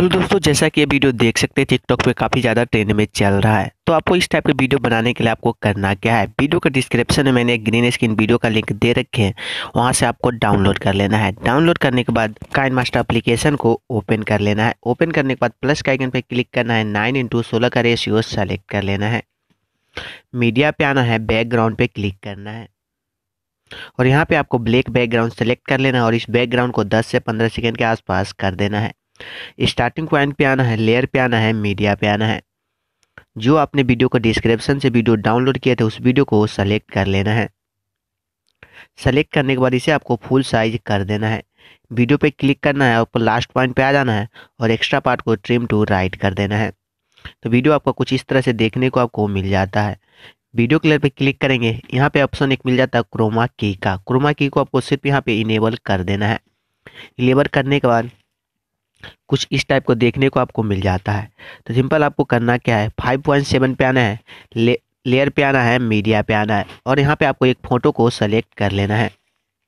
Hello दोस्तों, जैसा कि ये वीडियो देख सकते हैं टिकटॉक पे काफ़ी ज़्यादा ट्रेंड में चल रहा है। तो आपको इस टाइप के वीडियो बनाने के लिए आपको करना क्या है, वीडियो का डिस्क्रिप्शन में मैंने एक ग्रीन स्क्रीन वीडियो का लिंक दे रखे हैं, वहां से आपको डाउनलोड कर लेना है। डाउनलोड करने के बाद काइनमास्टर एप्लीकेशन को ओपन कर लेना है। ओपन करने के बाद प्लस का आइकन पे क्लिक करना है, 9:16 का रेशियो सेलेक्ट कर लेना है। मीडिया पे आना है, बैकग्राउंड पे क्लिक करना है और यहाँ पे आपको ब्लैक बैकग्राउंड सेलेक्ट कर लेना है और इस बैकग्राउंड को 10 से 15 सेकेंड के आसपास कर देना है। स्टार्टिंग पॉइंट पे आना है, लेयर पे आना है, मीडिया पे आना है। जो आपने वीडियो को डिस्क्रिप्शन से वीडियो डाउनलोड किया था उस वीडियो को सेलेक्ट कर लेना है। सेलेक्ट करने के बाद इसे आपको फुल साइज कर देना है। वीडियो पे क्लिक करना है, आपको लास्ट पॉइंट पे आ जाना है और एक्स्ट्रा पार्ट को ट्रिम टू राइट कर देना है। तो वीडियो आपको कुछ इस तरह से देखने को आपको मिल जाता है। वीडियो क्लियर पे क्लिक करेंगे, यहाँ पे ऑप्शन एक मिल जाता है क्रोमा की का। क्रोमा की को आपको सिर्फ यहाँ पे इनेबल कर देना है। इनेबल करने के बाद कुछ इस टाइप को देखने को आपको मिल जाता है। तो सिंपल आपको करना क्या है, 5.7 पे आना है, लेयर पे आना है, मीडिया पे आना है और यहाँ पे आपको एक फ़ोटो को सेलेक्ट कर लेना है।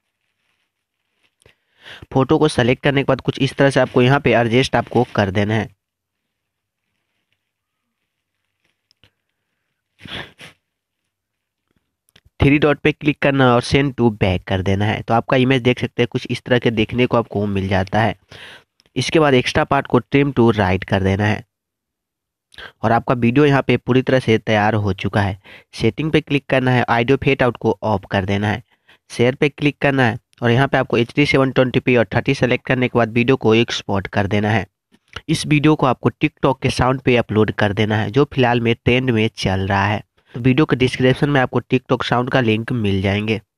फ़ोटो को सेलेक्ट करने के बाद कुछ इस तरह से आपको यहाँ पे एडजस्ट आपको कर देना है। थ्री डॉट पे क्लिक करना है और सेंड टू बैक कर देना है। तो आपका इमेज देख सकते हैं कुछ इस तरह के देखने को आपको मिल जाता है। इसके बाद एक्स्ट्रा पार्ट को ट्रिम टू राइट कर देना है और आपका वीडियो यहाँ पे पूरी तरह से तैयार हो चुका है। सेटिंग पे क्लिक करना है, ऑडियो फेड आउट को ऑफ कर देना है। शेयर पे क्लिक करना है और यहाँ पे आपको HD 720p और 30 सेलेक्ट करने के बाद वीडियो को एक्सपोर्ट कर देना है। इस वीडियो को आपको टिकटॉक के साउंड पे अपलोड कर देना है, जो फिलहाल में ट्रेंड में चल रहा है। तो वीडियो के डिस्क्रिप्शन में आपको टिकटॉक साउंड का लिंक मिल जाएंगे।